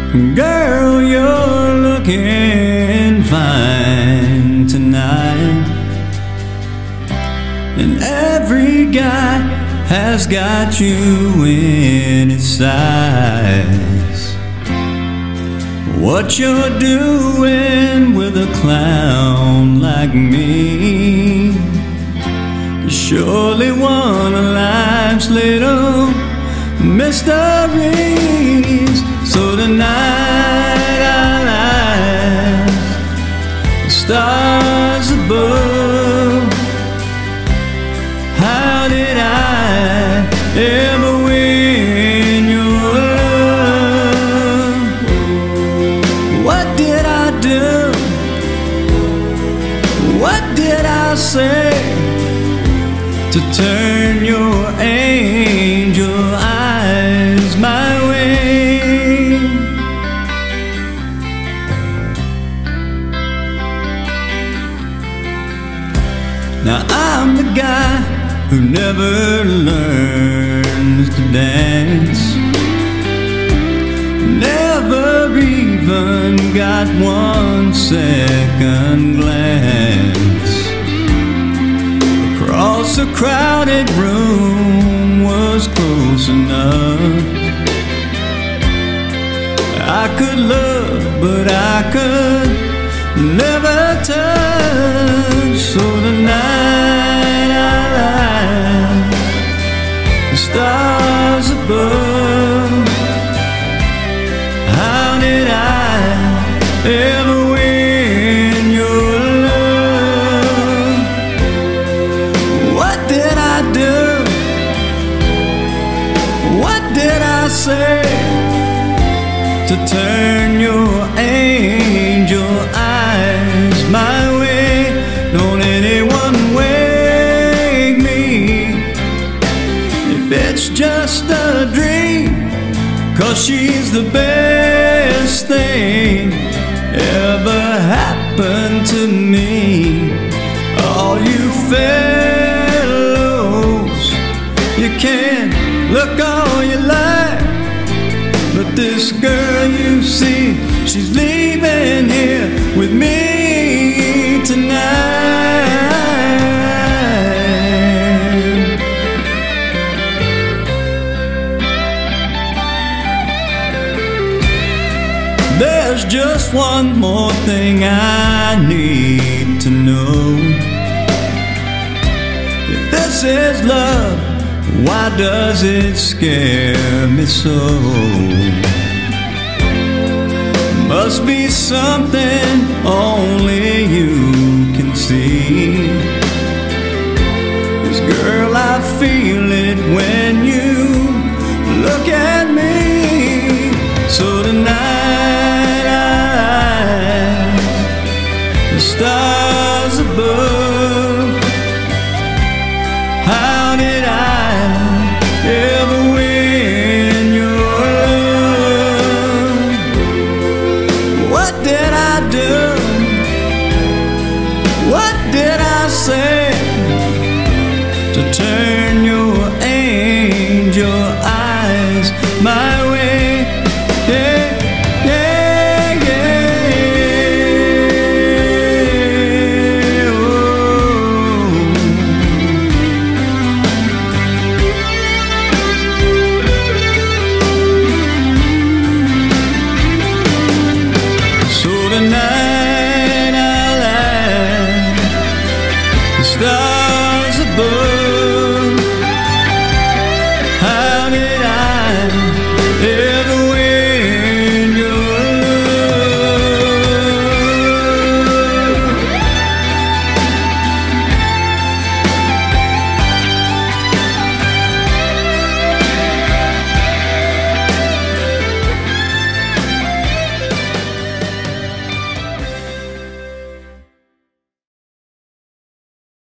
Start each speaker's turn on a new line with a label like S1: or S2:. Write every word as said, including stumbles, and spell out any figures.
S1: Girl, you're looking fine tonight, and every guy has got you in his sights. What you're doing with a clown like me is surely one of life's little mysteries. So tonight I'll ask the stars above, how did I ever win your love? What did I do? What did I say to turn your angel eyes my way? Now I'm the guy who never learns to dance, never even got one second glance. Across a crowded room was close enough. I could love, but I could never touch. So tonight I'll ask the stars above, how did I ever win your love? What did I do? What did I say to turn your angel eyes my way? Don't anyone wake me if it's just a dream, 'cause she's the best thing ever happened to me. All you fellows, you can look all you like, but this girl you see, she's leaving here with me tonight. There's just one more thing I need to know. If this is love, why does it scare me so? Must be something only you can see. 'Cause girl, I feel it when you look at me. So tonight I ask the stars above, how did I ever win your love? What did I do? What did I say to turn your angel eyes my